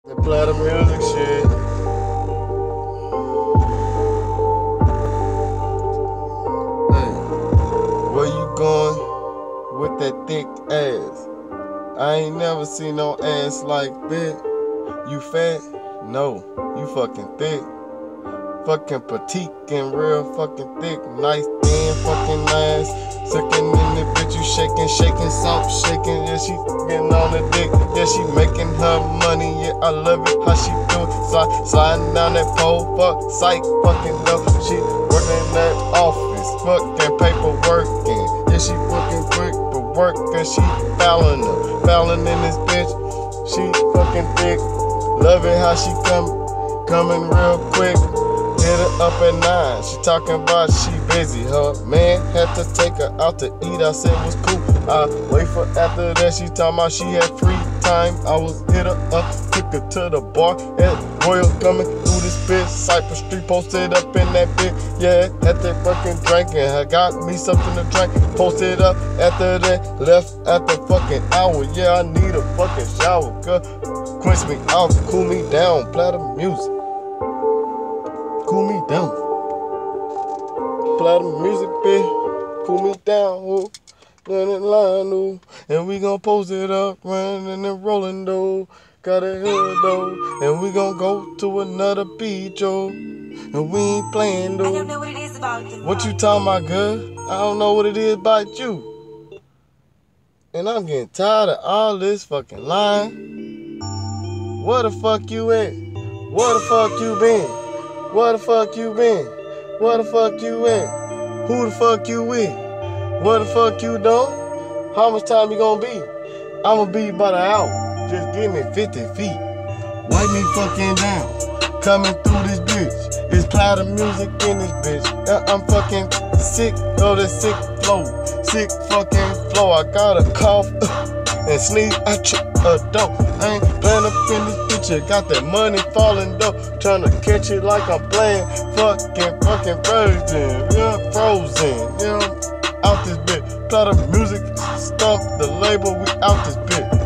They play the music shit. Hey, where you going with that thick ass? I ain't never seen no ass like that. You fat? No, you fucking thick. Fucking petite and real fucking thick. Nice thin fucking ass. Sucking in the bitch, you shaking, soft shaking. Yeah, she getting on the dick. Yeah, she making her money. Yeah, I love it how she do it. Sliding down that pole, fuck, psych, fucking dope. She working in that office, fucking paper working. Yeah, she working quick, but working, she fouling in this bitch. She fucking thick. Loving how she coming real quick. Hit her up at 9, she talking about she busy. Her man had to take her out to eat, I said was cool. I wait for after that, she talking about she had free time. I was hit her up, took her to the bar at Royal coming through this bitch. Cypress Street posted up in that bitch. Yeah, had that fucking drinking. I got me something to drink. Posted up after that, left after fucking hour. Yeah, I need a fucking shower, girl. Quench me out, cool me down, play the music. Cool me down. Play the music, bitch. Cool me down, oh. Running line, oh. And we gon' post it up, running and rolling, though. Got a hill, though. And we gon' go to another beach, oh. And we ain't playing, though. I don't know what it is about you. What you talking about, girl? I don't know what it is about you. And I'm getting tired of all this fucking lying. Where the fuck you at? Where the fuck you been? Where the fuck you been? Where the fuck you at? Who the fuck you with? Where the fuck you doing? How much time you gonna be? I'ma be about an hour. Just give me 50 feet. Wipe me fucking down. Coming through this bitch. It's platter music in this bitch. I'm fucking sick of this sick flow. Sick fucking flow. I got a cough and sneeze. I trip a dope. I ain't playing up in this bitch. Got that money falling dope. Tryna catch it like I'm playing fucking Frozen. Yeah, Frozen. Yeah, out this bitch. Play the music, stomp the label, we out this bitch.